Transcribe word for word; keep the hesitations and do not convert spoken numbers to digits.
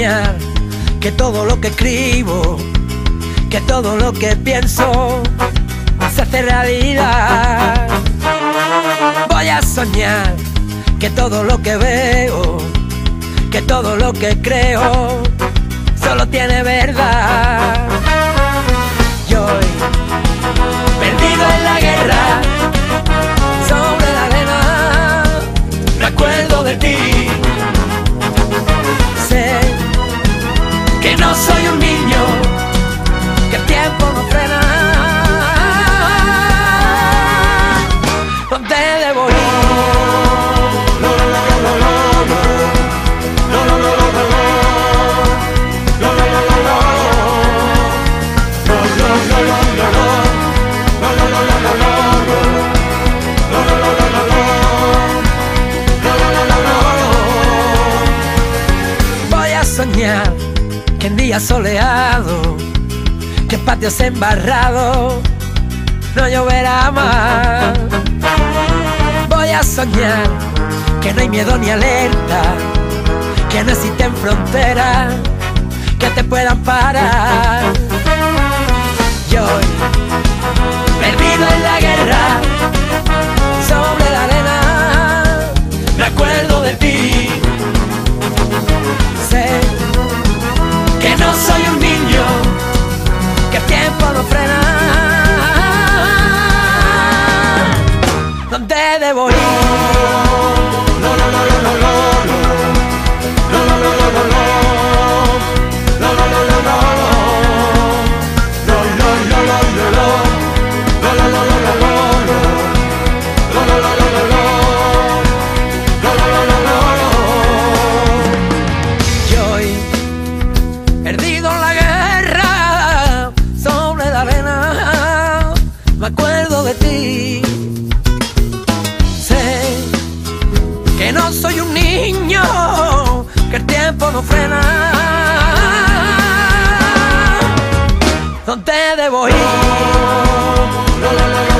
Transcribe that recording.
soñar que todo lo que escribo, que todo lo que pienso se hace realidad. Voy a soñar que todo lo que veo, que todo lo que creo solo tiene verdad. Y hoy, perdido en la guerra, sobre la arena, me acuerdo de ti. Sé que no soy un niño, que el tiempo no frena. ¿Dónde debo ir? Voy a soñar que en días soleados, que patios embarrados, no lloverá más. Voy a soñar que no hay miedo ni alerta, que no existen fronteras que te puedan parar. Y hoy, perdido en la guerra, sobre la arena, me acuerdo de ti. Sé que no soy un niño, que el tiempo no frena. ¿Dónde debo ir? Y hoy, perdido en la guerra, sobre la arena, me acuerdo de ti. Sé que no soy un niño, que el tiempo no frena. ¿Dónde debo ir?